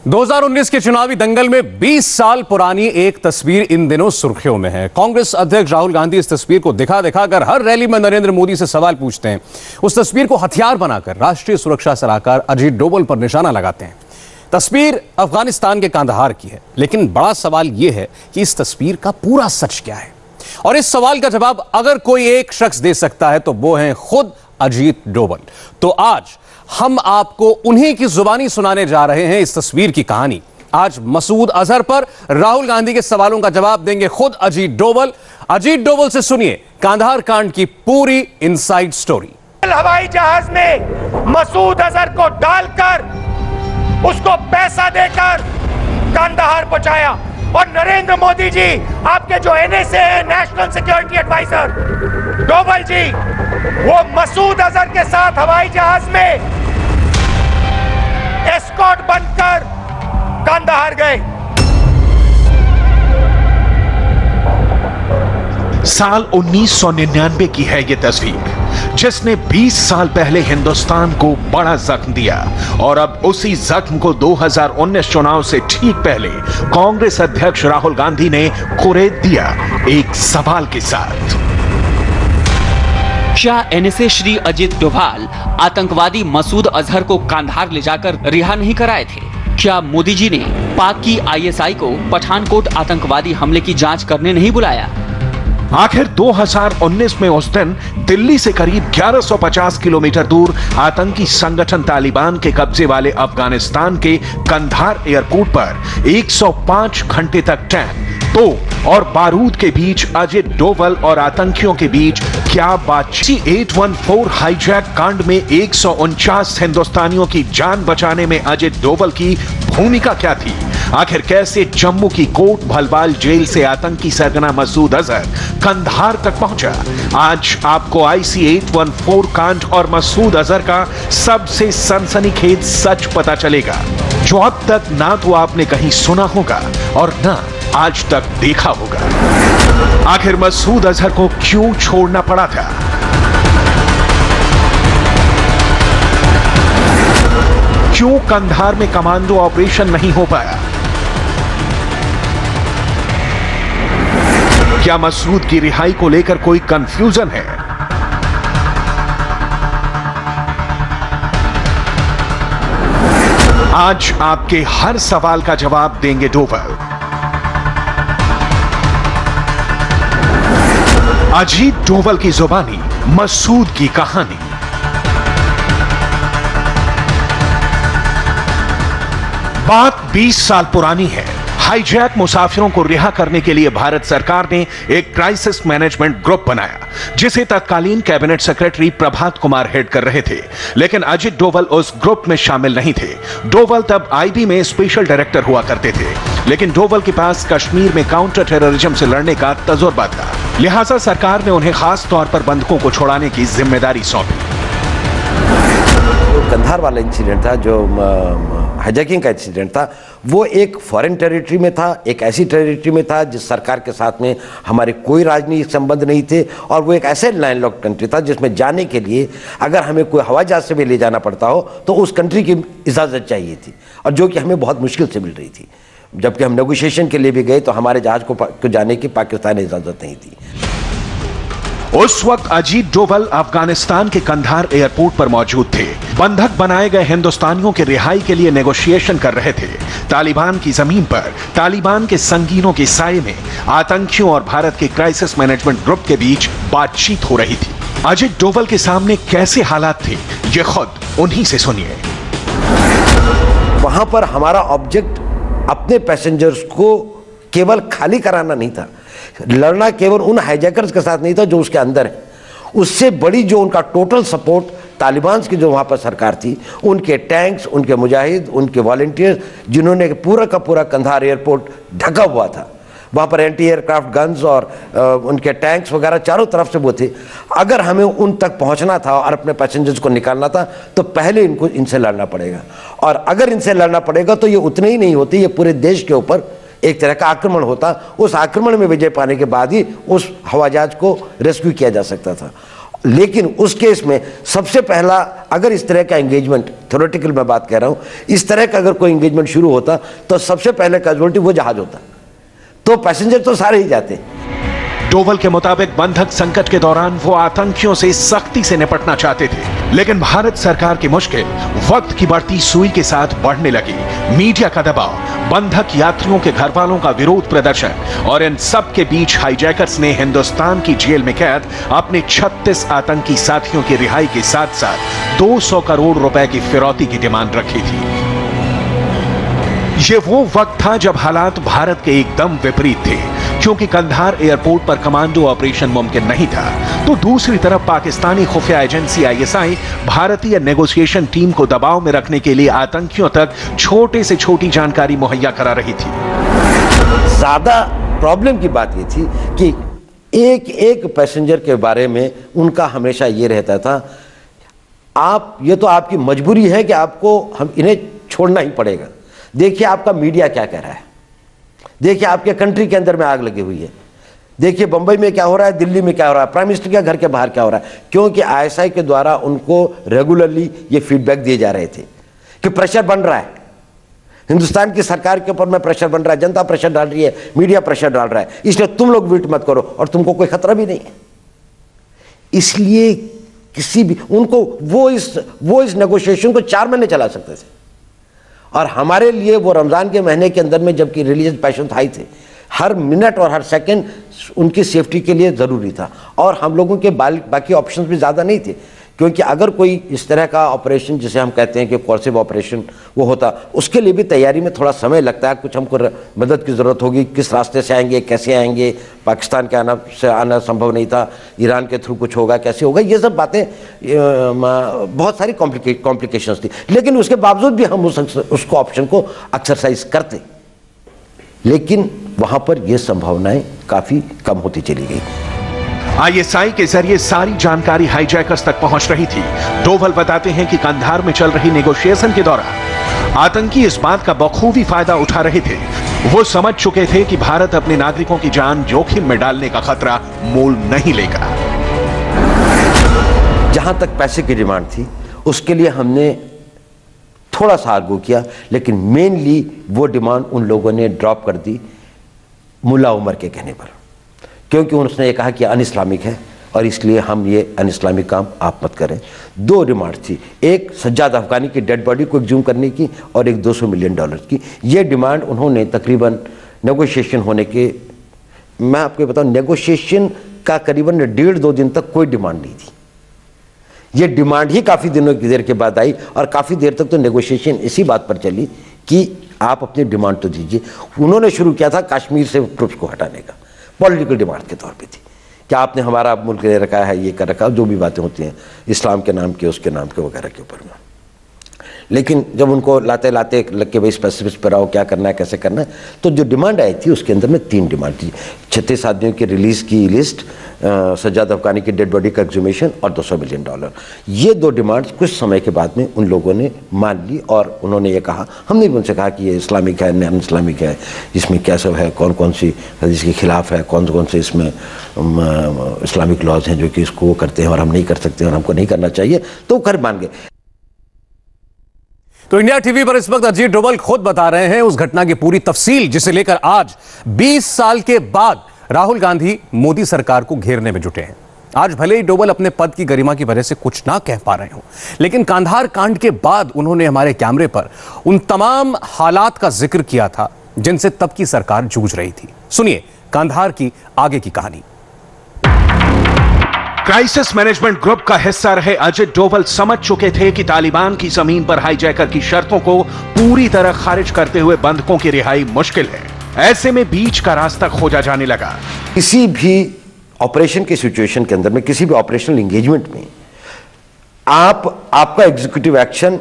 2019 के चुनावी दंगल में 20 साल पुरानी एक तस्वीर इन दिनों सुर्खियों में है। कांग्रेस अध्यक्ष राहुल गांधी इस तस्वीर को दिखा दिखाकर हर रैली में नरेंद्र मोदी से सवाल पूछते हैं। उस तस्वीर को हथियार बनाकर राष्ट्रीय सुरक्षा सलाहकार अजीत डोभाल पर निशाना लगाते हैं। तस्वीर अफगानिस्तान के कांधार की है, लेकिन बड़ा सवाल यह है कि इस तस्वीर का पूरा सच क्या है। और इस सवाल का जवाब अगर कोई एक शख्स दे सकता है तो वो है खुद अजीत डोभाल। तो आज हम आपको उन्हीं की जुबानी सुनाने जा रहे हैं इस तस्वीर की कहानी। आज मसूद अजहर पर राहुल गांधी के सवालों का जवाब देंगे खुद अजीत डोभाल। अजीत डोभाल से सुनिए कांधार कांड की पूरी इनसाइड स्टोरी। हवाई जहाज में मसूद अजहर को डालकर उसको पैसा देकर कांधार पहुंचाया और नरेंद्र मोदी जी, आपके जो एनएसए है, national security adviser Doval ji, वो मसूद अजहर के साथ हवाई जहाज में एस्कॉर्ट बनकर कांधार गए। साल 1999 की है ये तस्वीर, जिसने 20 साल पहले हिंदुस्तान को बड़ा जख्म दिया और अब उसी जख्म को 2019 चुनाव से ठीक पहले कांग्रेस अध्यक्ष राहुल गांधी ने कुरेद दिया एक सवाल के साथ। क्या एनएसए श्री अजीत डोभाल आतंकवादी मसूद अजहर को कांधार ले जाकर रिहा नहीं कराए थे? क्या मोदी जी ने पाक की आईएसआई को पठानकोट आतंकवादी हमले की जांच करने नहीं बुलाया? आखिर 2019 में उस दिन दिल्ली से करीब 1150 किलोमीटर दूर आतंकी संगठन तालिबान के कब्जे वाले अफगानिस्तान के कंधार एयरपोर्ट पर 105 घंटे तक टैंक, तोप और बारूद के बीच अजीत डोभाल और आतंकियों के बीच क्या बातचीत। 814 हाईजैक कांड में 149 हिंदुस्तानियों की जान बचाने में अजीत डोभाल की भूमिका क्या थी? आखिर कैसे जम्मू की कोट भलवाल जेल से आतंकी सरगना मसूद अजहर कंधार तक पहुंचा? आज आपको आईसी 814 कांड और मसूद अजहर का सबसे सनसनीखेज सच पता चलेगा, जो अब तक ना तो आपने कहीं सुना होगा और ना आज तक देखा होगा। आखिर मसूद अजहर को क्यों छोड़ना पड़ा था? क्यों कंधार में कमांडो ऑपरेशन नहीं हो पाया? क्या मसूद की रिहाई को लेकर कोई कंफ्यूजन है? आज आपके हर सवाल का जवाब देंगे डोभाल। अजीत डोभाल की जुबानी मसूद की कहानी। बात 20 साल पुरानी है। हाईजैक मुसाफिरों को रिहा करने के लिए भारत सरकार ने एक क्राइसिस मैनेजमेंट ग्रुप बनाया, जिसे तत्कालीन cabinet secretary Prabhat Kumar head कर रहे थे। लेकिन अजीत डोभाल उस ग्रुप में शामिल नहीं थे। डोभाल तब आईबी में स्पेशल डायरेक्टर हुआ करते थे, लेकिन डोभाल के पास कश्मीर में काउंटर टेररिज्म से लड़ने का तजुर्बा था। लिहाजा सरकार ने उन्हें खास तौर पर बंधकों को छुड़ाने की जिम्मेदारी सौंपी। कंधार वाला इंसिडेंट था, जो हाईजैकिंग का इंसिडेंट था, वो एक फॉरेन टेरिटरी में था, एक ऐसी टेरिटरी में था जिस सरकार के साथ में हमारे कोई राजनीतिक संबंध नहीं थे, और वो एक ऐसे लैंडलॉक्ड कंट्री था जिसमें जाने के लिए अगर हमें कोई हवाई जहाज से भी ले जाना पड़ता हो तो उस कंट्री की इजाज़त चाहिए थी, और जो कि हमें बहुत मुश्किल से मिल रही थी। जबकि हम नेगोशिएशन के लिए भी गए तो हमारे जहाज को जाने की पाकिस्तान इजाज़त नहीं थी। उस वक्त अजीत डोभाल अफगानिस्तान के कंधार एयरपोर्ट पर मौजूद थे। बंधक बनाए गए हिंदुस्तानियों के रिहाई के लिए नेगोशिएशन कर रहे थे। तालिबान की जमीन पर तालिबान के संगीनों के साये में आतंकियों और भारत के क्राइसिस मैनेजमेंट ग्रुप के बीच बातचीत हो रही थी। अजीत डोभाल के सामने कैसे हालात थे, ये खुद उन्हीं से सुनिए। वहां पर हमारा ऑब्जेक्ट अपने पैसेंजर्स को केवल खाली कराना नहीं था, लड़ना केवल उन हाईजैकर्स के साथ नहीं था जो उसके अंदर है, उससे बड़ी जो उनका टोटल सपोर्ट तालिबान की जो वहाँ पर सरकार थी, उनके टैंक्स, उनके मुजाहिद, उनके वॉलंटियर्स, जिन्होंने पूरा का पूरा कंधार एयरपोर्ट ढका हुआ था। वहाँ पर एंटी एयरक्राफ्ट गन्स और उनके टैंक्स वगैरह चारों तरफ से वो थे। अगर हमें उन तक पहुँचना था और अपने पैसेंजर्स को निकालना था तो पहले इनसे लड़ना पड़ेगा, और अगर इनसे लड़ना पड़ेगा तो ये उतने ही नहीं होती, ये पूरे देश के ऊपर एक तरह का आक्रमण होता। उस आक्रमण में विजय पाने के बाद ही उस हवाई जहाज को रेस्क्यू किया जा सकता था। लेकिन उस केस में सबसे पहला, अगर इस तरह का एंगेजमेंट, थ्योरेटिकल मैं बात कह रहा हूं, इस तरह का अगर कोई एंगेजमेंट शुरू होता तो सबसे पहले कैजुअलिटी वो जहाज होता, तो पैसेंजर तो सारे ही जाते। डोवल के मुताबिक बंधक संकट के दौरान वो आतंकियों से सख्ती से निपटना चाहते थे, लेकिन भारत सरकार की मुश्किल वक्त की बढ़ती सुई के साथ बढ़ने लगी। मीडिया का दबाव, बंधक यात्रियों के घर वालों का विरोध प्रदर्शन और इन सब के बीच हाईजैकर्स ने हिंदुस्तान की जेल में कैद अपने 36 आतंकी साथियों की रिहाई के साथ साथ 200 करोड़ रुपए की फिरौती की डिमांड रखी थी। ये वो वक्त था जब हालात भारत के एकदम विपरीत थे, क्योंकि कंधार एयरपोर्ट पर कमांडो ऑपरेशन मुमकिन नहीं था, तो दूसरी तरफ पाकिस्तानी खुफिया एजेंसी आईएसआई भारतीय नेगोशिएशन टीम को दबाव में रखने के लिए आतंकियों तक छोटे से छोटी जानकारी मुहैया करा रही थी। ज्यादा प्रॉब्लम की बात यह थी कि एक एक पैसेंजर के बारे में उनका हमेशा ये रहता था, आप, ये तो आपकी मजबूरी है कि आपको हम इन्हें छोड़ना ही पड़ेगा। देखिए आपका मीडिया क्या कह रहा है, देखिए आपके कंट्री के अंदर में आग लगी हुई है, देखिए बंबई में क्या हो रहा है, दिल्ली में क्या हो रहा है, प्राइम मिनिस्टर के घर के बाहर क्या हो रहा है, क्योंकि आईएसआई के द्वारा उनको रेगुलरली ये फीडबैक दिए जा रहे थे कि प्रेशर बन रहा है, हिंदुस्तान की सरकार के ऊपर में प्रेशर बन रहा है, जनता प्रेशर डाल रही है, मीडिया प्रेशर डाल रहा है, इसलिए तुम लोग वेट मत करो और तुमको कोई खतरा भी नहीं है। इसलिए किसी भी उनको वो इस नेगोशिएशन को 4 महीने चला सकते थे, और हमारे लिए वो रमज़ान के महीने के अंदर में, जबकि रिलीजियस पैशन हाई थे, हर मिनट और हर सेकंड उनकी सेफ्टी के लिए ज़रूरी था, और हम लोगों के बाकी ऑप्शंस भी ज़्यादा नहीं थे, क्योंकि अगर कोई इस तरह का ऑपरेशन जिसे हम कहते हैं कि कोर्सिव ऑपरेशन वो होता, उसके लिए भी तैयारी में थोड़ा समय लगता है, कुछ हमको मदद की ज़रूरत होगी, किस रास्ते से आएंगे, कैसे आएंगे, पाकिस्तान के आना संभव नहीं था, ईरान के थ्रू कुछ होगा, कैसे होगा, ये सब बातें बहुत सारी कॉम्प्लिकेशंस थी। लेकिन उसके बावजूद भी हम उसको ऑप्शन को एक्सरसाइज करते, लेकिन वहाँ पर ये संभावनाएं काफ़ी कम होती चली गई। आईएसआई के जरिए सारी जानकारी हाईजैकर्स तक पहुंच रही थी। डोवल बताते हैं कि कंधार में चल रही नेगोशिएशन के दौरान आतंकी इस बात का बखूबी फायदा उठा रहे थे, वो समझ चुके थे कि भारत अपने नागरिकों की जान जोखिम में डालने का खतरा मोल नहीं लेगा। जहां तक पैसे की डिमांड थी उसके लिए हमने थोड़ा सा आर्गू किया, लेकिन मेनली वो डिमांड उन लोगों ने ड्रॉप कर दी मुल्ला उमर के कहने पर, क्योंकि उसने ये कहा कि अन इस्लामिक है और इसलिए हम ये अन इस्लामिक काम आप मत करें। 2 डिमांड थी, एक सज्जाद अफगानी की डेड बॉडी को एक्सह्यूम करने की और एक $200 मिलियन की। ये डिमांड उन्होंने तकरीबन नेगोशिएशन होने के, मैं आपको बताऊं, नेगोशिएशन का करीबन 1.5-2 दिन तक कोई डिमांड नहीं थी। ये डिमांड ही काफ़ी दिनों की देर के बाद आई, और काफ़ी देर तक तो नेगोशिएशन इसी बात पर चली कि आप अपनी डिमांड तो दीजिए। उन्होंने शुरू किया था कश्मीर से ट्रुप्स को हटाने का, पॉलिटिकल डिमांड के तौर पे थी कि आपने हमारा मुल्क ले रखा है, ये कर रखा, जो भी बातें होती हैं इस्लाम के नाम के, उसके नाम के वगैरह के ऊपर में। लेकिन जब उनको लाते लाते लग के भाई स्पेसिफिक्स पर आओ, क्या करना है, कैसे करना है, तो जो डिमांड आई थी उसके अंदर में 3 डिमांड थी। 36 आदमियों की रिलीज़ की लिस्ट, सज्जाद अफगानी की डेड बॉडी का एक्सह्यूमेशन और $200 मिलियन। ये 2 डिमांड्स कुछ समय के बाद में उन लोगों ने मान ली, और उन्होंने ये कहा, हमने भी उनसे कहा कि ये इस्लामिक है, नॉन इस्लामिक है, इसमें क्या सब है, कौन कौन सी इसके खिलाफ है, कौन कौन से इसमें इस्लामिक लॉज हैं जो कि इसको करते हैं और हम नहीं कर सकते और हमको नहीं करना चाहिए, तो कर मान गए। तो इंडिया टीवी पर इस वक्त अजीत डोभाल खुद बता रहे हैं उस घटना की पूरी तफसील, जिसे लेकर आज 20 साल के बाद राहुल गांधी मोदी सरकार को घेरने में जुटे हैं। आज भले ही डोभाल अपने पद की गरिमा की वजह से कुछ ना कह पा रहे हो, लेकिन कांधार कांड के बाद उन्होंने हमारे कैमरे पर उन तमाम हालात का जिक्र किया था जिनसे तब की सरकार जूझ रही थी। सुनिए कांधार की आगे की कहानी। क्राइसिस मैनेजमेंट ग्रुप का हिस्सा रहे अजित डोभाल समझ चुके थे कि तालिबान की जमीन पर हाईजैकर की शर्तों को पूरी तरह खारिज करते हुए बंधकों की रिहाई मुश्किल है। ऐसे में बीच का रास्ता खोजा जाने लगा। किसी भी ऑपरेशन की सिचुएशन के अंदर में, किसी भी ऑपरेशनल एंगेजमेंट में आपका एग्जीक्यूटिव एक्शन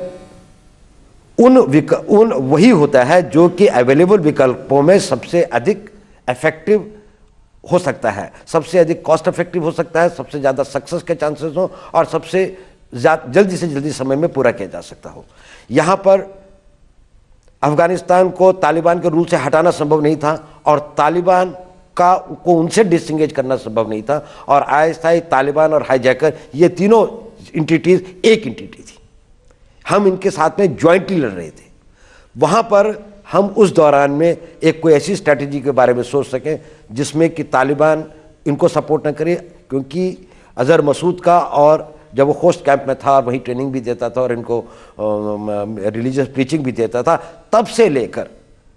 उन वही होता है जो कि अवेलेबल विकल्पों में सबसे अधिक इफेक्टिव हो सकता है, सबसे अधिक कॉस्ट इफेक्टिव हो सकता है, सबसे ज़्यादा सक्सेस के चांसेस हो और सबसे जल्दी से जल्दी समय में पूरा किया जा सकता हो। यहाँ पर अफगानिस्तान को तालिबान के रूल से हटाना संभव नहीं था, और तालिबान को उनसे डिसएंगेज करना संभव नहीं था। और आईएसआई, तालिबान और हाईजैकर, ये तीनों इंटिटीज एक इंटिटी थी। हम इनके साथ में ज्वाइंटली लड़ रहे थे। वहाँ पर हम उस दौरान में एक कोई ऐसी स्ट्रैटेजी के बारे में सोच सकें जिसमें कि तालिबान इनको सपोर्ट न करे, क्योंकि अजहर मसूद का, और जब वो होस्ट कैंप में था और वहीं ट्रेनिंग भी देता था और इनको रिलीजियस प्रीचिंग भी देता था, तब से लेकर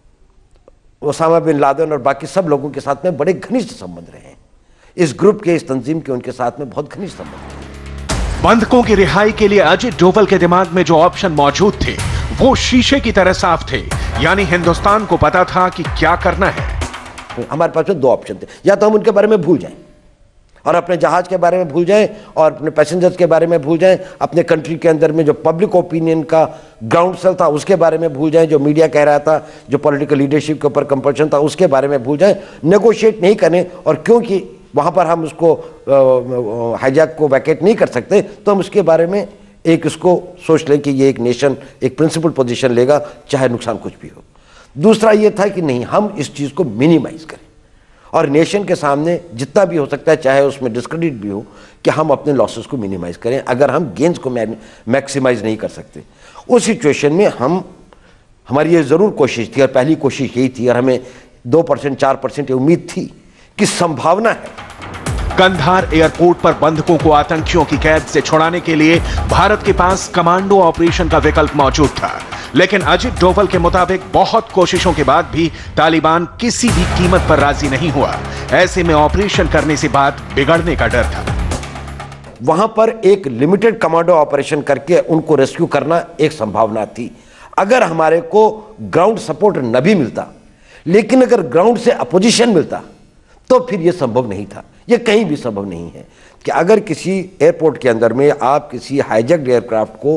ओसामा बिन लादेन और बाकी सब लोगों के साथ में बड़े घनिष्ठ संबंध रहे हैं। इस ग्रुप के, इस तंजीम के उनके साथ में बहुत घनिष्ठ संबंध रहे। बंधकों की रिहाई के लिए अजित डोभाल के दिमाग में जो ऑप्शन मौजूद थे वो शीशे की तरह साफ थे, यानी हिंदुस्तान को पता था कि क्या करना है। हमारे पास में दो ऑप्शन थे, या तो हम उनके बारे में भूल जाएं और अपने जहाज के बारे में भूल जाएं और अपने पैसेंजर्स के बारे में भूल जाएं, अपने कंट्री के अंदर में जो पब्लिक ओपिनियन का ग्राउंड सेल था उसके बारे में भूल जाएं, जो मीडिया कह रहा था, जो पॉलिटिकल लीडरशिप के ऊपर कंपल्शन था उसके बारे में भूल जाएं, नेगोशिएट नहीं करें। और क्योंकि वहाँ पर हम उसको हाईजैक को वैकेट नहीं कर सकते, तो हम उसके बारे में एक इसको सोच लें कि ये एक नेशन एक प्रिंसिपल पोजीशन लेगा, चाहे नुकसान कुछ भी हो। दूसरा ये था कि नहीं, हम इस चीज़ को मिनिमाइज करें और नेशन के सामने जितना भी हो सकता है, चाहे उसमें डिस्क्रेडिट भी हो, कि हम अपने लॉसेस को मिनिमाइज करें। अगर हम गेन्स को मैक्सिमाइज नहीं कर सकते, उस सिचुएशन में हमारी ये ज़रूर कोशिश थी और पहली कोशिश यही थी, और हमें 2% 4% उम्मीद थी कि संभावना है। कंधार एयरपोर्ट पर बंधकों को आतंकियों की कैद से छुड़ाने के लिए भारत के पास कमांडो ऑपरेशन का विकल्प मौजूद था, लेकिन अजित डोभाल के मुताबिक बहुत कोशिशों के बाद भी तालिबान किसी भी कीमत पर राजी नहीं हुआ। ऐसे में ऑपरेशन करने से बात बिगड़ने का डर था। वहां पर एक लिमिटेड कमांडो ऑपरेशन करके उनको रेस्क्यू करना एक संभावना थी, अगर हमारे को ग्राउंड सपोर्ट न भी मिलता। लेकिन अगर ग्राउंड से अपोजिशन मिलता तो फिर यह संभव नहीं था। यह कहीं भी संभव नहीं है कि अगर किसी एयरपोर्ट के अंदर में आप किसी हाईजैक्ड एयरक्राफ्ट को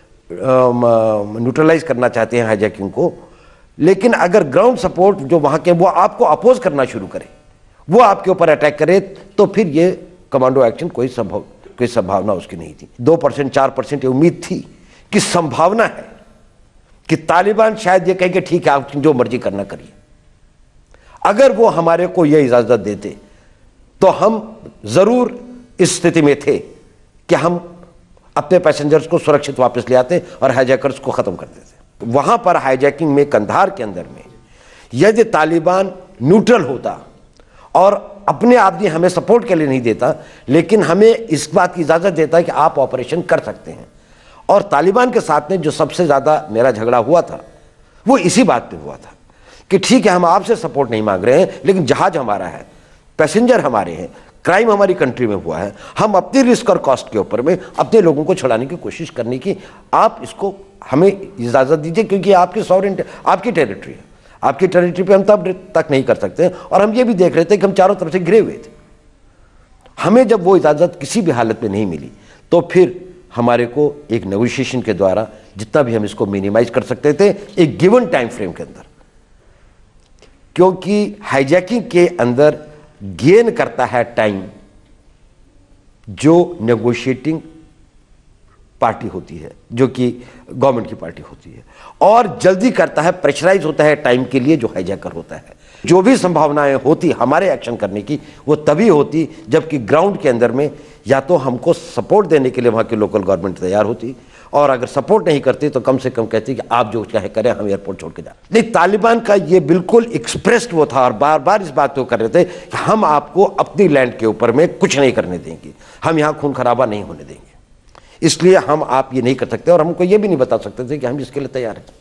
न्यूट्रलाइज करना चाहते हैं, हाईजैकिंग को, लेकिन अगर ग्राउंड सपोर्ट जो वहां के वो आपको अपोज करना शुरू करे, वो आपके ऊपर अटैक करे, तो फिर ये कमांडो एक्शन कोई संभावना उसकी नहीं थी। 2% 4% उम्मीद थी कि संभावना है कि तालिबान शायद ये कहे कि ठीक है, आप जो मर्जी करना करिए। अगर वो हमारे को यह इजाजत देते तो हम जरूर इस स्थिति में थे कि हम अपने पैसेंजर्स को सुरक्षित वापस ले आते और हाईजैकर्स को खत्म कर देते। वहां पर हाईजैकिंग में, कंधार के अंदर में, यदि तालिबान न्यूट्रल होता और अपने आदमी हमें सपोर्ट के लिए नहीं देता, लेकिन हमें इस बात की इजाजत देता कि आप ऑपरेशन कर सकते हैं। और तालिबान के साथ में जो सबसे ज्यादा मेरा झगड़ा हुआ था वो इसी बात पे हुआ था कि ठीक है, हम आपसे सपोर्ट नहीं मांग रहे हैं, लेकिन जहाज हमारा है, पैसेंजर हमारे हैं, क्राइम हमारी कंट्री में हुआ है, हम अपनी रिस्क और कॉस्ट के ऊपर में अपने लोगों को छुड़ाने की कोशिश करने की आप इसको हमें इजाजत दीजिए, क्योंकि आपकी सॉवरेन, आपकी टेरिटरी है, आपकी टेरिटरी पे हम तब तक नहीं कर सकते। और हम ये भी देख रहे थे कि हम चारों तरफ से घिरे हुए थे। हमें जब वो इजाजत किसी भी हालत में नहीं मिली, तो फिर हमारे को एक नेगोशिएशन के द्वारा जितना भी हम इसको मिनिमाइज कर सकते थे एक गिवन टाइम फ्रेम के अंदर, क्योंकि हाईजैकिंग के अंदर गेन करता है टाइम जो नेगोशिएटिंग पार्टी होती है, जो कि गवर्नमेंट की पार्टी होती है, और जल्दी करता है, प्रेशराइज होता है टाइम के लिए जो हाईजैकर होता है। जो भी संभावनाएं होती हमारे एक्शन करने की, वो तभी होती जबकि ग्राउंड के अंदर में या तो हमको सपोर्ट देने के लिए वहां की लोकल गवर्नमेंट तैयार होती, और अगर सपोर्ट नहीं करती तो कम से कम कहती कि आप जो चाहे करें, हम एयरपोर्ट छोड़ के जाए। नहीं, तालिबान का ये बिल्कुल एक्सप्रेस्ड वो था और बार बार इस बात को कर रहे थे कि हम आपको अपनी लैंड के ऊपर में कुछ नहीं करने देंगे, हम यहाँ खून खराबा नहीं होने देंगे, इसलिए हम आप ये नहीं कर सकते। और हमको ये भी नहीं बता सकते थे कि हम इसके लिए तैयार हैं।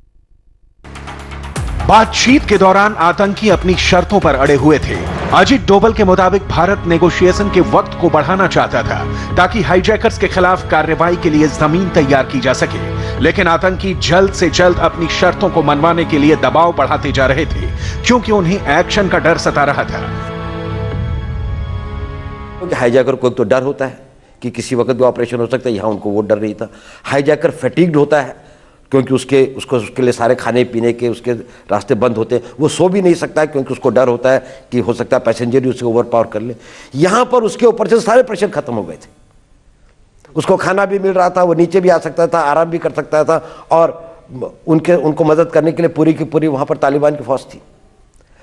बातचीत के दौरान आतंकी अपनी शर्तों पर अड़े हुए थे। अजित डोभाल के मुताबिक भारत नेगोशिएशन के वक्त को बढ़ाना चाहता था ताकि हाईजैकर्स के खिलाफ कार्रवाई के लिए जमीन तैयार की जा सके, लेकिन आतंकी जल्द से जल्द अपनी शर्तों को मनवाने के लिए दबाव बढ़ाते जा रहे थे, क्योंकि उन्हें एक्शन का डर सता रहा था। क्योंकि हाईजैकर को तो डर होता है कि किसी वक्त भी ऑपरेशन हो सकता है, यहां उनको वो डर नहीं था। हाईजैकर फैटिग्ड होता है क्योंकि उसके लिए सारे खाने पीने के उसके रास्ते बंद होते हैं, वो सो भी नहीं सकता है क्योंकि उसको डर होता है कि हो सकता है पैसेंजर ही उसे ओवर पावर कर ले। यहां पर उसके ऊपर से सारे प्रेशर खत्म हो गए थे, उसको खाना भी मिल रहा था, वो नीचे भी आ सकता था, आराम भी कर सकता था, और उनको मदद करने के लिए पूरी की पूरी वहां पर तालिबान की फौज थी।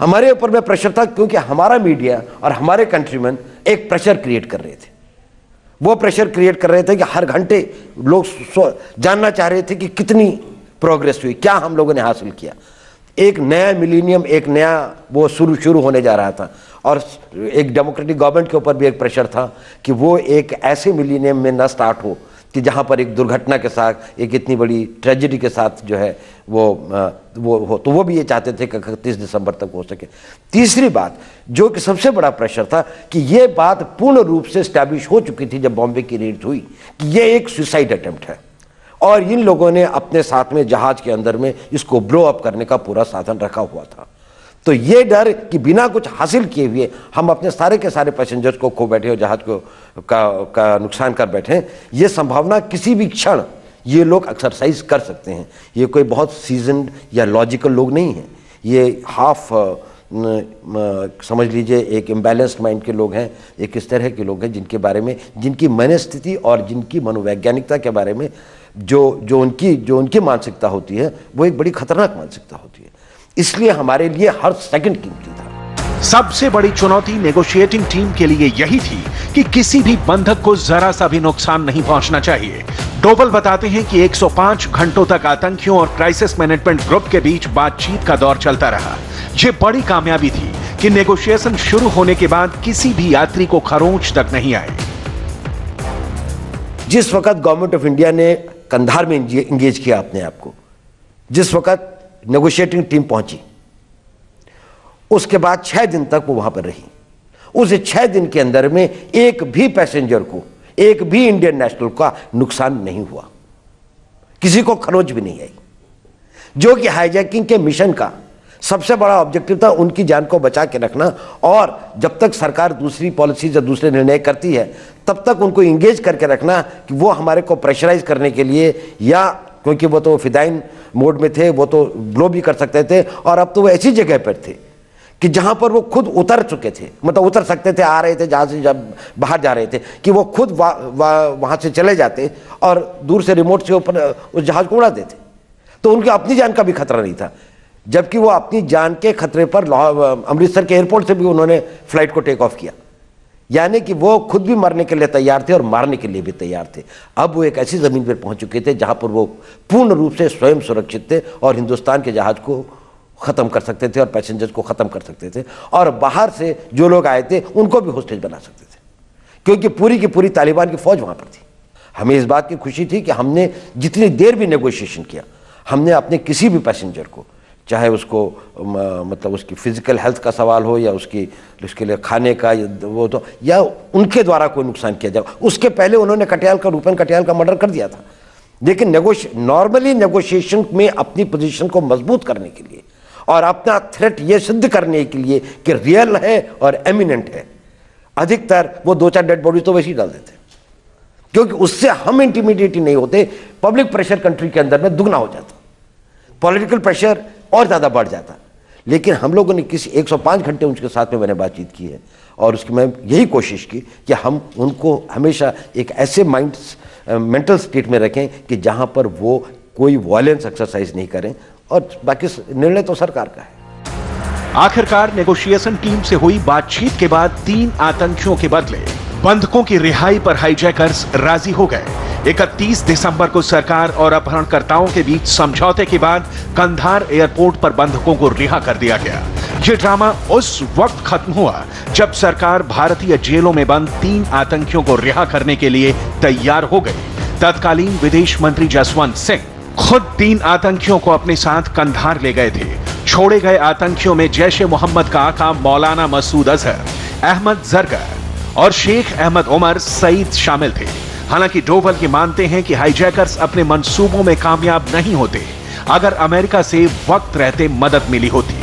हमारे ऊपर में प्रेशर था क्योंकि हमारा मीडिया और हमारे कंट्रीमैन एक प्रेशर क्रिएट कर रहे थे। वो प्रेशर क्रिएट कर रहे थे कि हर घंटे लोग जानना चाह रहे थे कि कितनी प्रोग्रेस हुई, क्या हम लोगों ने हासिल किया। एक नया मिलीनियम, एक नया वो शुरू होने जा रहा था और एक डेमोक्रेटिक गवर्नमेंट के ऊपर भी एक प्रेशर था कि वो एक ऐसे मिलीनियम में ना स्टार्ट हो कि जहाँ पर एक दुर्घटना के साथ, एक इतनी बड़ी ट्रेजेडी के साथ जो है वो हो। तो वो भी ये चाहते थे कि 31 दिसंबर तक हो सके। तीसरी बात जो कि सबसे बड़ा प्रेशर था कि ये बात पूर्ण रूप से एस्टैब्लिश हो चुकी थी जब बॉम्बे की रेड हुई कि ये एक सुसाइड अटेम्प्ट है और इन लोगों ने अपने साथ में जहाज के अंदर में इसको ब्लो अप करने का पूरा साधन रखा हुआ था। तो ये डर कि बिना कुछ हासिल किए हुए हम अपने सारे के सारे पैसेंजर्स को खो बैठे और जहाज को का नुकसान कर बैठे, ये संभावना किसी भी क्षण ये लोग एक्सरसाइज कर सकते हैं। ये कोई बहुत सीजन्ड या लॉजिकल लोग नहीं हैं, ये हाफ समझ लीजिए एक इम्बैलेंस्ड माइंड के लोग हैं, एक इस तरह के लोग हैं जिनके बारे में, जिनकी मनस्थिति और जिनकी मनोवैज्ञानिकता के बारे में जो उनकी मानसिकता होती है वो एक बड़ी खतरनाक मानसिकता होती है। इसलिए हमारे लिए हर सेकंड कीमती था। सबसे बड़ी चुनौती नेगोशिएटिंग टीम के लिए यही थी कि किसी भी बंधक को जरा सा भी नुकसान नहीं पहुंचना चाहिए। डोभाल बताते हैं कि 105 घंटों तक आतंकियों और क्राइसिस मैनेजमेंट ग्रुप के बीच बातचीत का दौर चलता रहा। ये बड़ी कामयाबी थी कि नेगोशिएशन शुरू होने के बाद किसी भी यात्री को खरोंच तक नहीं आए। जिस वक्त गवर्नमेंट ऑफ इंडिया ने कंधार में इंगेज किया अपने आप को, जिस वक्त नेगोशिएटिंग टीम पहुंची, उसके बाद 6 दिन तक वो वहां पर रही। उस 6 दिन के अंदर में एक भी पैसेंजर को, एक भी इंडियन नेशनल का नुकसान नहीं हुआ, किसी को खरोंच भी नहीं आई, जो कि हाईजैकिंग के मिशन का सबसे बड़ा ऑब्जेक्टिव था, उनकी जान को बचा के रखना। और जब तक सरकार दूसरी पॉलिसीज या दूसरे निर्णय करती है तब तक उनको इंगेज करके रखना कि वो हमारे को प्रेशराइज करने के लिए, या क्योंकि वो तो फिदाइन मोड में थे, वो तो ब्लो भी कर सकते थे और अब तो वो ऐसी जगह पर थे कि जहां पर वो खुद उतर चुके थे, मतलब उतर सकते थे, आ रहे थे जहां से, जब बाहर जा रहे थे कि वो खुद वहां से चले जाते और दूर से रिमोट से ऊपर उस जहाज को उड़ा देते। तो उनकी अपनी जान का भी खतरा नहीं था, जबकि वो अपनी जान के खतरे पर अमृतसर के एयरपोर्ट से भी उन्होंने फ्लाइट को टेक ऑफ किया। यानी कि वो खुद भी मरने के लिए तैयार थे और मारने के लिए भी तैयार थे। अब वो एक ऐसी जमीन पर पहुंच चुके थे जहां पर वो पूर्ण रूप से स्वयं सुरक्षित थे और हिंदुस्तान के जहाज को खत्म कर सकते थे और पैसेंजर्स को खत्म कर सकते थे, और बाहर से जो लोग आए थे उनको भी होस्टेज बना सकते थे, क्योंकि पूरी की पूरी तालिबान की फौज वहां पर थी। हमें इस बात की खुशी थी कि हमने जितनी देर भी नेगोशिएशन किया, हमने अपने किसी भी पैसेंजर को, चाहे उसको मतलब उसकी फिजिकल हेल्थ का सवाल हो या उसके लिए खाने का वो तो, या उनके द्वारा कोई नुकसान किया जाए। उसके पहले उन्होंने रूपेन कटियाल का मर्डर कर दिया था। लेकिन नॉर्मली नेगोशिएशन में अपनी पोजीशन को मजबूत करने के लिए और अपना थ्रेट ये सिद्ध करने के लिए कि रियल है और एमिनेंट है, अधिकतर वो 2-4 डेड बॉडी तो वैसे ही डाल देते, क्योंकि उससे हम इंटिमिडेट नहीं होते। पब्लिक प्रेशर कंट्री के अंदर में दुगना हो जाता, पॉलिटिकल प्रेशर और ज़्यादा बढ़ जाता। लेकिन हम लोगों ने किसी 105 घंटे उनके साथ में मैंने बातचीत की है और उसकी मैं यही कोशिश की कि हम उनको हमेशा एक ऐसे मेंटल स्टेट में रखें कि जहां पर वो कोई वायलेंस एक्सरसाइज नहीं करें, और बाकी निर्णय तो सरकार का है। आखिरकार नेगोशिएशन टीम से हुई बातचीत के बाद 3 आतंकियों के बदले बंधकों की रिहाई पर हाईजैकर्स राजी हो गए। 31 दिसंबर को सरकार और अपहरणकर्ताओं के बीच समझौते के बाद कंधार एयरपोर्ट पर बंधकों को रिहा कर दिया गया। ये ड्रामा उस वक्त खत्म हुआ जब सरकार भारतीय जेलों में बंद 3 आतंकियों को रिहा करने के लिए तैयार हो गई। तत्कालीन विदेश मंत्री जसवंत सिंह खुद 3 आतंकियों को अपने साथ कंधार ले गए थे। छोड़े गए आतंकियों में जैश-ए-मोहम्मद का आका मौलाना मसूद अजहर, अहमद जरगर और शेख अहमद उमर सईद शामिल थे। हालांकि डोभाल ये मानते हैं कि हाईजैकर्स अपने मंसूबों में कामयाब नहीं होते अगर अमेरिका से वक्त रहते मदद मिली होती।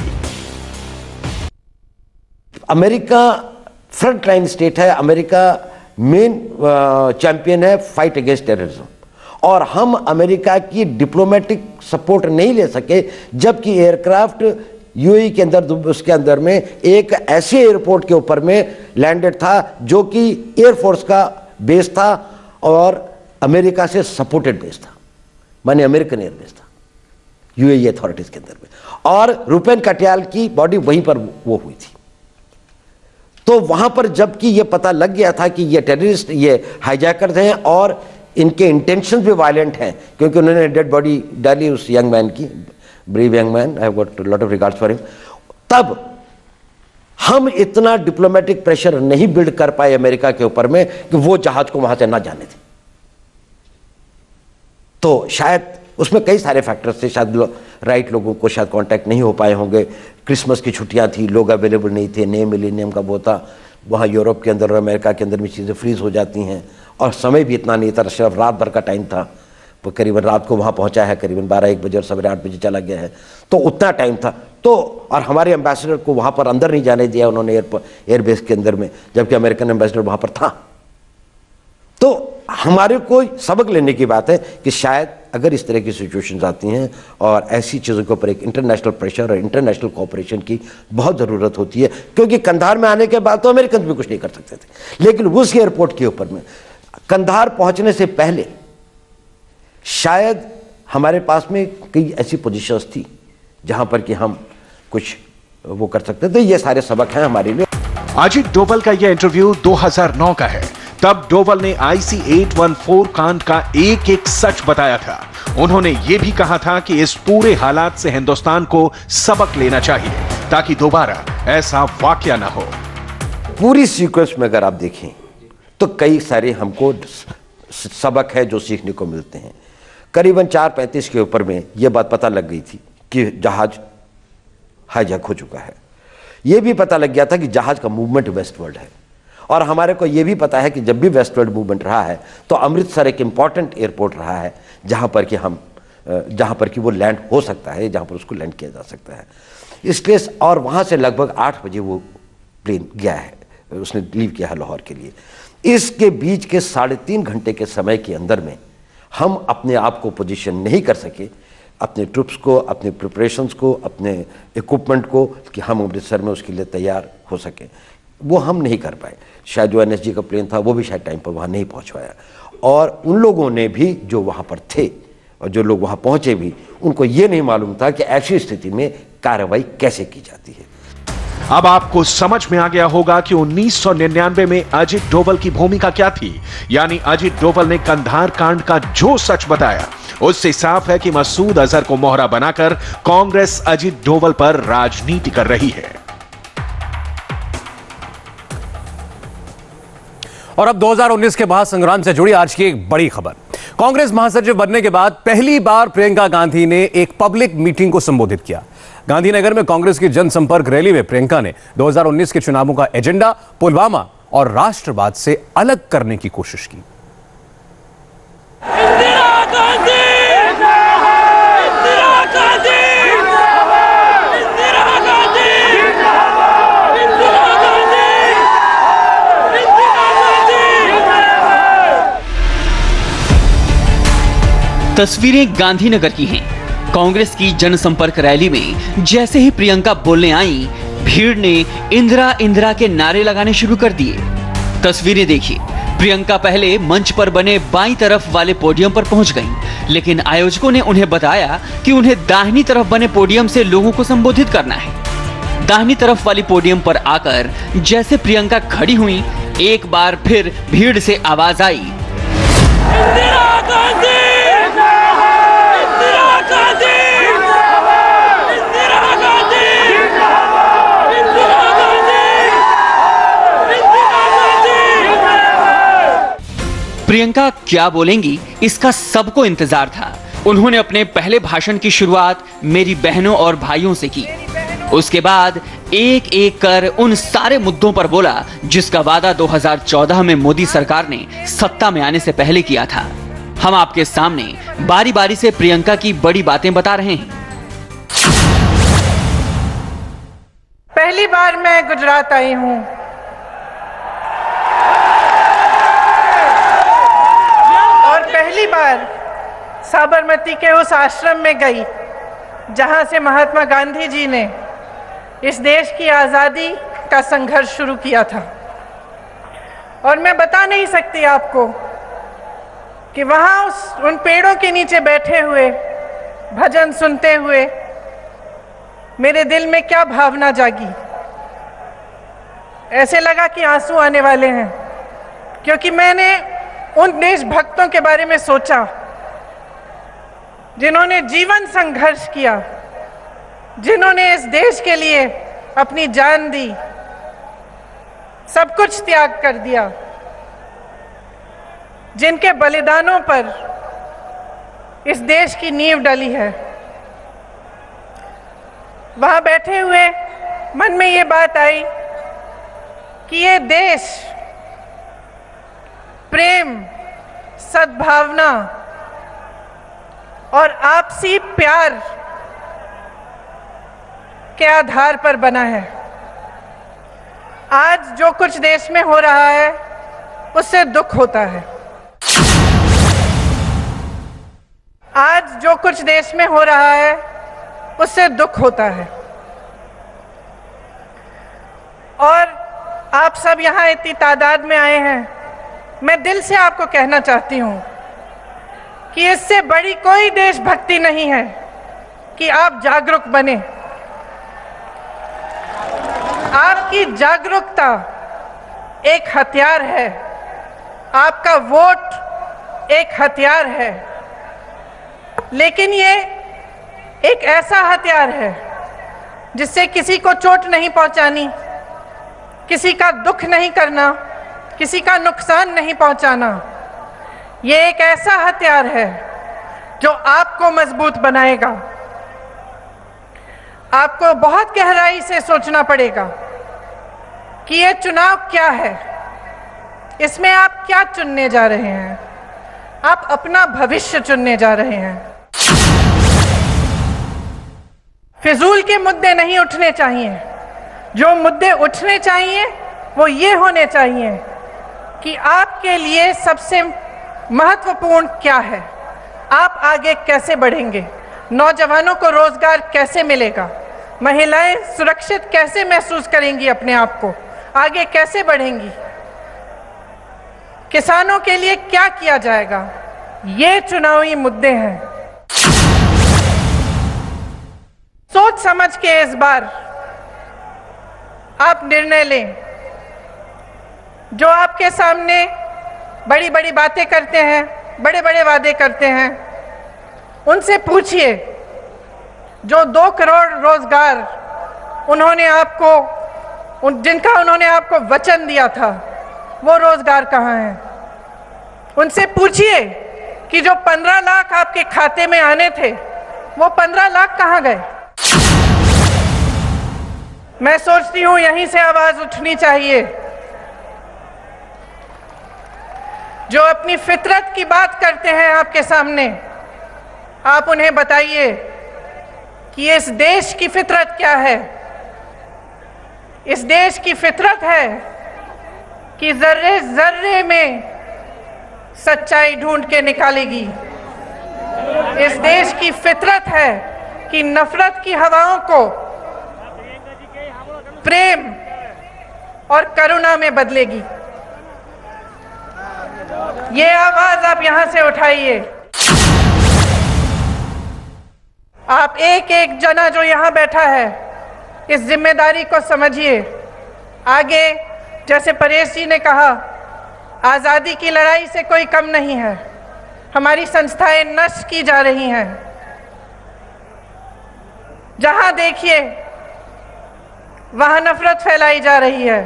अमेरिका फ्रंट लाइन स्टेट है, अमेरिका मेन चैंपियन है फाइट अगेंस्ट टेररिज्म, और हम अमेरिका की डिप्लोमेटिक सपोर्ट नहीं ले सके, जबकि एयरक्राफ्ट यूएई के अंदर, उसके अंदर में एक ऐसे एयरपोर्ट के ऊपर में लैंडेड था जो कि एयरफोर्स का बेस था और अमेरिका से सपोर्टेड बेस था, माने अमेरिकन एयरबेस था। यूएई अथॉरिटीज के अंदर में, और रुपेन कटियाल की बॉडी वहीं पर वो हुई थी। तो वहां पर जबकि ये पता लग गया था कि ये टेररिस्ट, ये हाईजैकर्स हैं और इनके इंटेंशन भी वायलेंट हैं, क्योंकि उन्होंने डेड बॉडी डाली उस यंग मैन की, brave young man, I have got lot of regards for him. तब हम इतना डिप्लोमेटिक प्रेशर नहीं बिल्ड कर पाए अमेरिका के ऊपर में कि वो जहाज को वहां से ना जाने थे। तो शायद उसमें कई सारे फैक्टर्स थे, शायद राइट लोगों को शायद कांटेक्ट नहीं हो पाए होंगे, क्रिसमस की छुट्टियां थी, लोग अवेलेबल नहीं थे, नए मिलेनियम का वो था, वहाँ यूरोप के अंदर और अमेरिका के अंदर भी चीज़ें फ्रीज हो जाती हैं, और समय भी इतना नहीं था, सिर्फ रात भर का टाइम था। वो करीबन रात को वहाँ पहुँचा है, करीबन 12-1 बजे और सवेरे 8 बजे चला गया है, तो उतना टाइम था। तो और हमारे एम्बेसडर को वहाँ पर अंदर नहीं जाने दिया उन्होंने एयरबेस के अंदर में, जबकि अमेरिकन एम्बेसडर वहाँ पर था। तो हमारे को सबक लेने की बात है कि शायद अगर इस तरह की सिचुएशंस आती हैं और ऐसी चीज़ों के ऊपर एक इंटरनेशनल प्रेशर और इंटरनेशनल कोऑपरेशन की बहुत ज़रूरत होती है, क्योंकि कंधार में आने के बाद तो अमेरिकन भी कुछ नहीं कर सकते थे, लेकिन उस एयरपोर्ट के ऊपर में कंधार पहुंचने से पहले शायद हमारे पास में कई ऐसी पोजीशंस थी जहां पर कि हम कुछ वो कर सकते थे। ये सारे सबक हैं हमारे लिए। अजित डोभाल का यह इंटरव्यू 2009 का है। तब डोभाल ने IC-814 कांड का एक एक सच बताया था। उन्होंने यह भी कहा था कि इस पूरे हालात से हिंदुस्तान को सबक लेना चाहिए ताकि दोबारा ऐसा वाकया ना हो। पूरी सीक्वेंस में अगर आप देखें तो कई सारे हमको सबक है जो सीखने को मिलते हैं। करीबन 4:35 के ऊपर में यह बात पता लग गई थी कि जहाज हाईजैक हो चुका है। यह भी पता लग गया था कि जहाज का मूवमेंट वेस्टवर्ड है, और हमारे को यह भी पता है कि जब भी वेस्टवर्ड मूवमेंट रहा है तो अमृतसर एक इंपॉर्टेंट एयरपोर्ट रहा है जहां पर कि वो लैंड हो सकता है, जहां पर उसको लैंड किया जा सकता है। इसलिए और वहां से लगभग 8 बजे वो प्लेन गया है, उसने लीव किया है लाहौर के लिए। इसके बीच के 3.5 घंटे के समय के अंदर में हम अपने आप को पोजीशन नहीं कर सके, अपने ट्रूप्स को, अपने प्रिपरेशंस को, अपने इक्विपमेंट को, कि हम अमृतसर में उसके लिए तैयार हो सकें। वो हम नहीं कर पाए। शायद जो NSG का प्लेन था वो भी शायद टाइम पर वहाँ नहीं पहुँच पाया, और उन लोगों ने भी जो वहाँ पर थे और जो लोग वहाँ पहुँचे भी, उनको ये नहीं मालूम था कि ऐसी स्थिति में कार्रवाई कैसे की जाती है। अब आपको समझ में आ गया होगा कि 1999 में अजित डोभाल की भूमिका क्या थी। यानी अजित डोभाल ने कंधार कांड का जो सच बताया उससे साफ है कि मसूद अजहर को मोहरा बनाकर कांग्रेस अजित डोभाल पर राजनीति कर रही है। और अब 2019 के महासंग्राम से जुड़ी आज की एक बड़ी खबर। कांग्रेस महासचिव बनने के बाद पहली बार प्रियंका गांधी ने एक पब्लिक मीटिंग को संबोधित किया। गांधीनगर में कांग्रेस की जनसंपर्क रैली में प्रियंका ने 2019 के चुनावों का एजेंडा पुलवामा और राष्ट्रवाद से अलग करने की कोशिश की। तस्वीरें गांधीनगर की हैं। कांग्रेस की जनसंपर्क रैली में जैसे ही प्रियंका बोलने आई, भीड़ ने इंदिरा इंदिरा के नारे लगाने शुरू कर दिए। तस्वीरें देखिए। प्रियंका पहले मंच पर बने बाईं तरफ वाले पोडियम पर पहुंच गईं, लेकिन आयोजकों ने उन्हें बताया कि उन्हें दाहिनी तरफ बने पोडियम से लोगों को संबोधित करना है। दाहिनी तरफ वाली पोडियम पर आकर जैसे प्रियंका खड़ी हुई, एक बार फिर भीड़ से आवाज आई, इंदिरा गांधी! प्रियंका क्या बोलेंगी, इसका सबको इंतजार था। उन्होंने अपने पहले भाषण की शुरुआत मेरी बहनों और भाइयों से की। उसके बाद एक एक कर उन सारे मुद्दों पर बोला जिसका वादा 2014 में मोदी सरकार ने सत्ता में आने से पहले किया था। हम आपके सामने बारी बारी से प्रियंका की बड़ी बातें बता रहे हैं। पहली बार मैं गुजरात आई हूं। और पहली बार साबरमती के उस आश्रम में गई जहां से महात्मा गांधी जी ने इस देश की आज़ादी का संघर्ष शुरू किया था। और मैं बता नहीं सकती आपको कि वहां उन पेड़ों के नीचे बैठे हुए भजन सुनते हुए मेरे दिल में क्या भावना जागी। ऐसे लगा कि आंसू आने वाले हैं, क्योंकि मैंने उन देशभक्तों के बारे में सोचा जिन्होंने जीवन संघर्ष किया, जिन्होंने इस देश के लिए अपनी जान दी, सब कुछ त्याग कर दिया, जिनके बलिदानों पर इस देश की नींव डली है। वहां बैठे हुए मन में ये बात आई कि ये देश प्रेम, सद्भावना और आपसी प्यार के आधार पर बना है। आज जो कुछ देश में हो रहा है उससे दुख होता है। आज जो कुछ देश में हो रहा है उससे दुख होता है। और आप सब यहाँ इतनी तादाद में आए हैं, मैं दिल से आपको कहना चाहती हूँ कि इससे बड़ी कोई देशभक्ति नहीं है कि आप जागरूक बने। आपकी जागरूकता एक हथियार है, आपका वोट एक हथियार है, लेकिन ये एक ऐसा हथियार है जिससे किसी को चोट नहीं पहुंचानी, किसी का दुख नहीं करना, किसी का नुकसान नहीं पहुंचाना। ये एक ऐसा हथियार है जो आपको मजबूत बनाएगा। आपको बहुत गहराई से सोचना पड़ेगा कि ये चुनाव क्या है, इसमें आप क्या चुनने जा रहे हैं। आप अपना भविष्य चुनने जा रहे हैं। फिजूल के मुद्दे नहीं उठने चाहिए। जो मुद्दे उठने चाहिए वो ये होने चाहिए कि आपके लिए सबसे महत्वपूर्ण क्या है, आप आगे कैसे बढ़ेंगे, नौजवानों को रोजगार कैसे मिलेगा, महिलाएं सुरक्षित कैसे महसूस करेंगी अपने आप को, आगे कैसे बढ़ेंगी, किसानों के लिए क्या किया जाएगा। ये चुनावी मुद्दे हैं। सोच समझ के इस बार आप निर्णय लें। जो आपके सामने बड़ी बड़ी बातें करते हैं, बड़े बड़े वादे करते हैं, उनसे पूछिए जो 2 करोड़ रोजगार उन्होंने आपको, जिनका उन्होंने आपको वचन दिया था, वो रोजगार कहाँ हैं। उनसे पूछिए कि जो 15 लाख आपके खाते में आने थे वो 15 लाख कहाँ गए। मैं सोचती हूं यहीं से आवाज उठनी चाहिए। जो अपनी फितरत की बात करते हैं आपके सामने, आप उन्हें बताइए कि इस देश की फितरत क्या है। इस देश की फितरत है कि जर्रे जर्रे में सच्चाई ढूंढ के निकालेगी। इस देश की फितरत है कि नफरत की हवाओं को प्रेम और करुणा में बदलेगी। ये आवाज आप यहां से उठाइए। आप एक एक जना जो यहां बैठा है, इस जिम्मेदारी को समझिए। आगे जैसे परेश जी ने कहा, आजादी की लड़ाई से कोई कम नहीं है। हमारी संस्थाएं नष्ट की जा रही हैं। जहां देखिए वहां नफरत फैलाई जा रही है।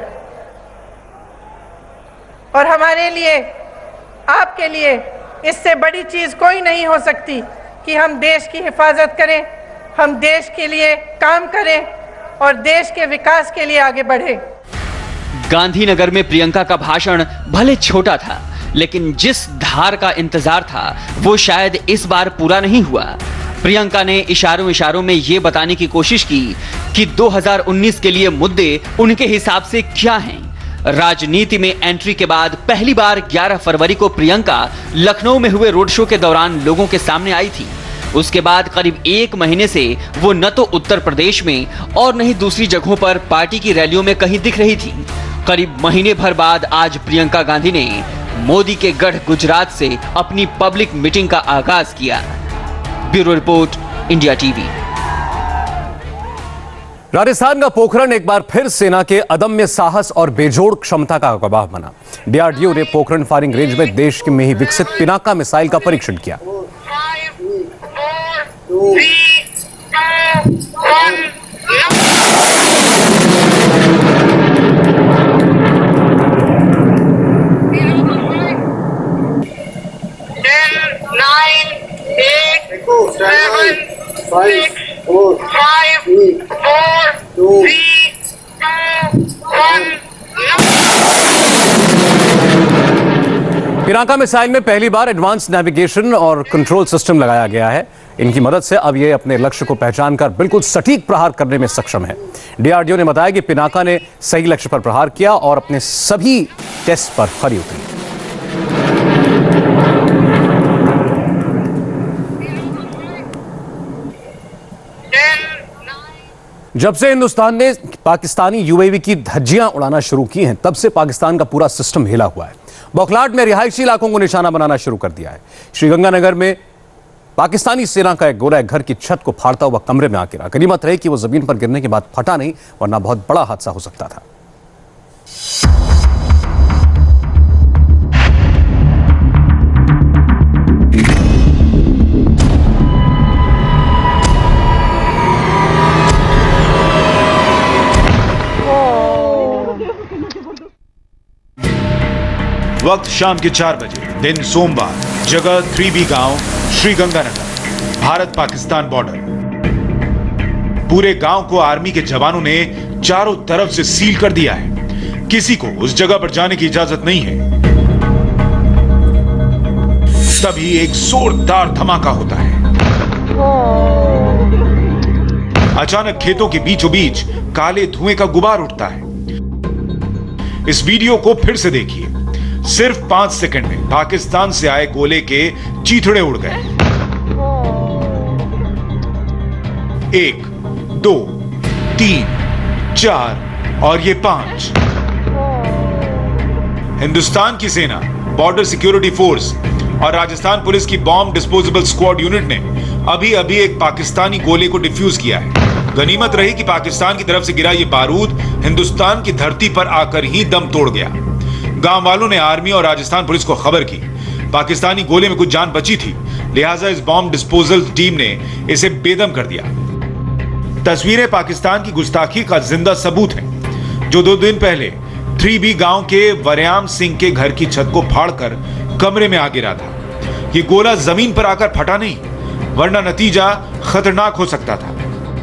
और हमारे लिए, आपके लिए इससे बड़ी चीज कोई नहीं हो सकती कि हम देश की हिफाजत करें, हम देश के लिए काम करें और देश के विकास के लिए आगे बढ़े। गांधीनगर में प्रियंका का भाषण भले छोटा था, लेकिन जिस धार का इंतजार था वो शायद इस बार पूरा नहीं हुआ। प्रियंका ने इशारों इशारों में ये बताने की कोशिश की कि 2019 के लिए मुद्दे उनके हिसाब से क्या हैं। राजनीति में एंट्री के बाद पहली बार 11 फरवरी को प्रियंका लखनऊ में हुए रोड शो के दौरान लोगों के सामने आई थी। उसके बाद करीब 1 महीने से वो न तो उत्तर प्रदेश में और न ही दूसरी जगहों पर पार्टी की रैलियों में कहीं दिख रही थी। करीब महीने भर बाद आज प्रियंका गांधी ने मोदी के गढ़ गुजरात से अपनी पब्लिक मीटिंग का आगाज किया। Bureau report, India TV. Rajasthan का पोखरण एक बार फिर सेना के अदम्य साहस और बेजोड़ क्षमता का गवाह बना। डीआरडीओ ने पोखरण फायरिंग रेंज में देश में ही विकसित पिनाका मिसाइल का परीक्षण किया। 5, 4, 3, 2, 1। पिनाका मिसाइल में पहली बार एडवांस नेविगेशन और कंट्रोल सिस्टम लगाया गया है। इनकी मदद से अब ये अपने लक्ष्य को पहचानकर बिल्कुल सटीक प्रहार करने में सक्षम है। डीआरडीओ ने बताया कि पिनाका ने सही लक्ष्य पर प्रहार किया और अपने सभी टेस्ट पर खरी उतरी। जब से हिंदुस्तान ने पाकिस्तानी यूएवी की धज्जियां उड़ाना शुरू की हैं, तब से पाकिस्तान का पूरा सिस्टम हिला हुआ है। बौखलाहट में रिहायशी इलाकों को निशाना बनाना शुरू कर दिया है। श्रीगंगानगर में पाकिस्तानी सेना का एक गोला घर की छत को फाड़ता हुआ कमरे में आ गिरा। गनीमत रही कि वो जमीन पर गिरने के बाद फटा नहीं, वरना बहुत बड़ा हादसा हो सकता था। वक्त शाम के 4 बजे, दिन सोमवार, जगह 3B गांव, श्रीगंगानगर, भारत पाकिस्तान बॉर्डर। पूरे गांव को आर्मी के जवानों ने चारों तरफ से सील कर दिया है। किसी को उस जगह पर जाने की इजाजत नहीं है। तभी एक जोरदार धमाका होता है। अचानक खेतों के बीचों बीच काले धुएं का गुबार उठता है। इस वीडियो को फिर से देखिए। सिर्फ 5 सेकंड में पाकिस्तान से आए गोले के चीथड़े उड़ गए। 1, 2, 3, 4 और ये 5। हिंदुस्तान की सेना, बॉर्डर सिक्योरिटी फोर्स और राजस्थान पुलिस की बॉम्ब डिस्पोजेबल स्क्वाड यूनिट ने अभी अभी एक पाकिस्तानी गोले को डिफ्यूज किया है। गनीमत रही कि पाकिस्तान की तरफ से गिरा ये बारूद हिंदुस्तान की धरती पर आकर ही दम तोड़ गया। गांव वालों ने आर्मी और राजस्थान पुलिस को खबर की। पाकिस्तानी गोले में कुछ जान बची थी, लिहाजा इस बॉम्ब डिस्पोजल टीम ने इसे बेदम कर दिया। तस्वीरें पाकिस्तान की गुस्ताखी का जिंदा सबूत हैं, जो 2 दिन पहले 3B गांव के वरयाम सिंह के घर की छत को फाड़कर कमरे में आ गिरा था। ये गोला जमीन पर आकर फटा नहीं, वरना नतीजा खतरनाक हो सकता था।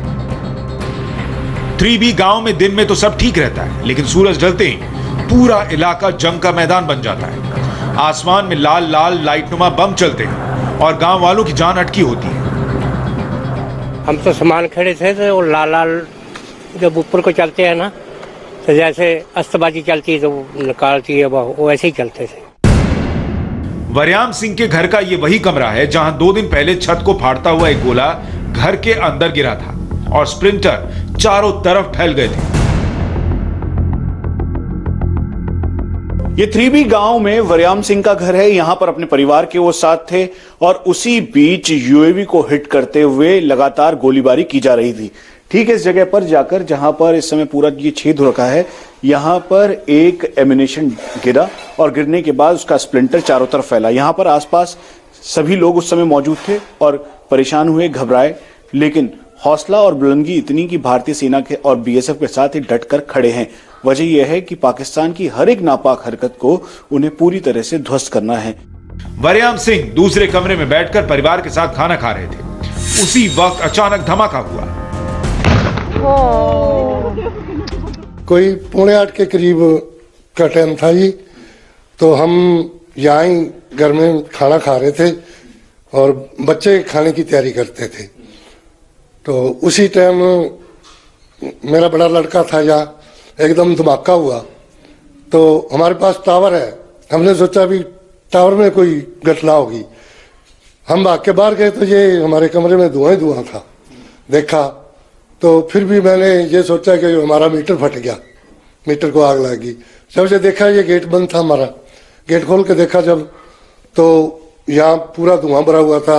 3B गांव में दिन में तो सब ठीक रहता है, लेकिन सूरज ढलते ही पूरा इलाका जंग का मैदान बन जाता है। आसमान में लाल लाल लाइटनुमा बम चलते हैं और गांव वालों की जान अटकी होती है। हम तो सामान खड़े थे तो लाल लाल जब ऊपर को चलते हैं ना, तो जैसे अस्तबाजी चलती है तो निकालती है, वो ऐसे ही चलते थे। वरयाम सिंह के घर का ये वही कमरा है जहां 2 दिन पहले छत को फाड़ता हुआ एक गोला घर के अंदर गिरा था और स्प्लिंटर चारों तरफ फैल गए थे। ये 3B गांव में वरयाम सिंह का घर है। यहां पर अपने परिवार के वो साथ थे और उसी बीच यूएवी को हिट करते हुए लगातार गोलीबारी की जा रही थी। ठीक इस जगह पर जाकर जहां पर इस समय पूरा ये छेद हो रखा है, यहां पर एक एमिनेशन गिरा और गिरने के बाद उसका स्प्लिंटर चारों तरफ फैला। यहां पर आसपास सभी लोग उस समय मौजूद थे और परेशान हुए, घबराए, लेकिन हौसला और बुलंदगी इतनी कि भारतीय सेना के और बीएसएफ के साथ ही डटकर खड़े हैं। वजह यह है कि पाकिस्तान की हर एक नापाक हरकत को उन्हें पूरी तरह से ध्वस्त करना है। वरयाम सिंह दूसरे कमरे में बैठकर परिवार के साथ खाना खा रहे थे। उसी वक्त अचानक धमाका हुआ। कोई 7:45 के करीब का टाइम था जी। तो हम यहाँ ही घर में खाना खा रहे थे और बच्चे खाने की तैयारी करते थे। तो उसी टाइम मेरा बड़ा लड़का था, यहाँ एकदम धमाका हुआ। तो हमारे पास टावर है, हमने सोचा भी टावर में कोई घटना होगी। हम भाग के बाहर गए तो ये हमारे कमरे में धुआं ही धुआं था। देखा तो फिर भी मैंने ये सोचा कि हमारा मीटर फट गया, मीटर को आग लगी। जब से देखा ये गेट बंद था हमारा, गेट खोल के देखा जब, तो यहाँ पूरा धुआं भरा हुआ था।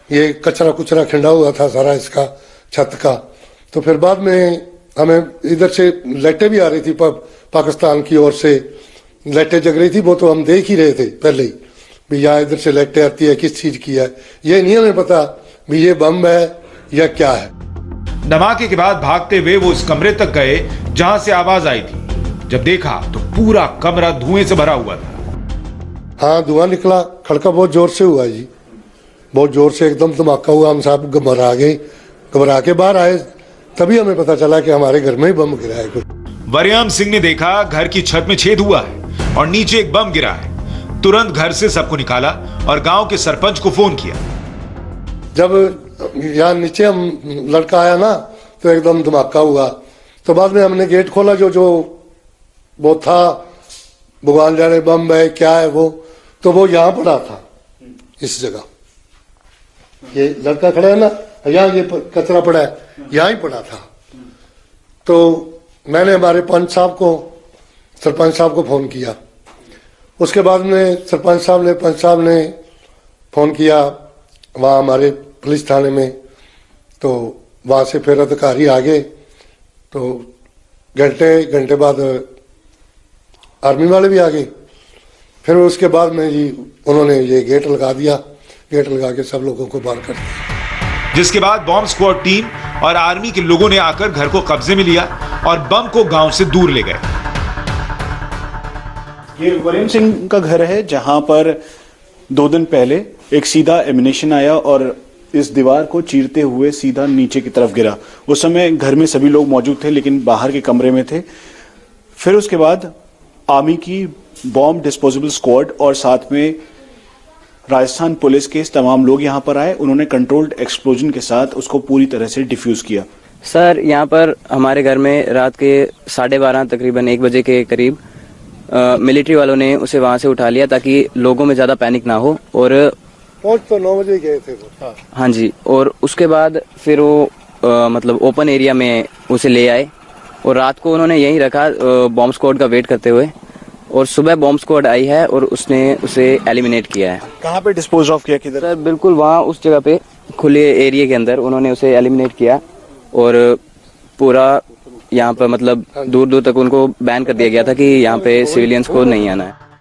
ये कचरा कुचरा खिंडा हुआ था सारा इसका छत का। तो फिर बाद में हमें इधर से लाइटें भी आ रही थी, पाकिस्तान की ओर से लाइटें जग रही थी, वो तो हम देख ही रहे थे पहले ही भी यहाँ इधर से लाइटें आती है, किस चीज की है ये नहीं हमें पता भी ये बम है या क्या है। धमाके के बाद भागते हुए वो उस कमरे तक गए जहां से आवाज आई थी। जब देखा तो पूरा कमरा धुएं से भरा हुआ था। हाँ, धुआं निकला, खड़का बहुत जोर से हुआ जी, बहुत जोर से एकदम धमाका हुआ। हम साहब घबरा गए, घबरा के बाहर आए, तभी हमें पता चला कि हमारे घर में ही बम गिरा है। वरयाम सिंह ने देखा घर की छत में छेद हुआ है और नीचे एक बम गिरा है। तुरंत घर से सबको निकाला और गांव के सरपंच को फोन किया। जब यहाँ नीचे हम लड़का आया ना तो एकदम धमाका हुआ। तो बाद में हमने गेट खोला, जो वो था, भगवान जाने बम है क्या है वो, तो वो यहाँ पड़ा था इस जगह। ये लड़का खड़ा है ना, यहाँ ये कचरा पड़ा है, यहाँ ही पड़ा था। तो मैंने हमारे पंच साहब को, सरपंच साहब को फोन किया। उसके बाद में सरपंच साहब ने फोन किया वहाँ हमारे पुलिस थाने में। तो वहाँ से फिर अधिकारी आ गए। तो घंटे बाद आर्मी वाले भी आ गए। फिर उसके बाद में जी उन्होंने ये गेट लगा दिया, गेट लगा के सब लोगों को बाहर कर दिया। जिसके बाद बॉम्ब स्क्वाड टीम और आर्मी के लोगों ने आकर घर को कब्जे में लिया और बम को गांव से दूर ले गए। ये वरयाम सिंह का घर है जहां पर 2 दिन पहले एक सीधा एमिनेशन आया और इस दीवार को चीरते हुए सीधा नीचे की तरफ गिरा। उस समय घर में सभी लोग मौजूद थे लेकिन बाहर के कमरे में थे। फिर उसके बाद आर्मी की बॉम्ब डिस्पोजेबल स्क्वाड और साथ में राजस्थान पुलिस के तमाम लोग यहां पर आए। उन्होंने कंट्रोल्ड एक्सप्लोजन के साथ उसको पूरी तरह से डिफ्यूज किया। सर, यहाँ पर हमारे घर में रात के 12:30 तकरीबन 1 बजे के करीब मिलिट्री वालों ने उसे वहां से उठा लिया ताकि लोगों में ज्यादा पैनिक ना हो। और पहुंच तो 9 बजे गए थे वो। हाँ जी, और उसके बाद फिर वो मतलब ओपन एरिया में उसे ले आए और रात को उन्होंने यहीं रखा बॉम्ब स्क्वाड का वेट करते हुए। और सुबह बॉम्ब स्क्वाड आई है और उसने उसे एलिमिनेट किया है। कहाँ पे डिस्पोज ऑफ किया, किधर? सर, बिल्कुल वहाँ उस जगह पे खुले एरिया के अंदर उन्होंने उसे एलिमिनेट किया और पूरा यहाँ पर मतलब दूर दूर तक उनको बैन कर दिया गया था कि यहाँ पे सिविलियंस को नहीं आना है।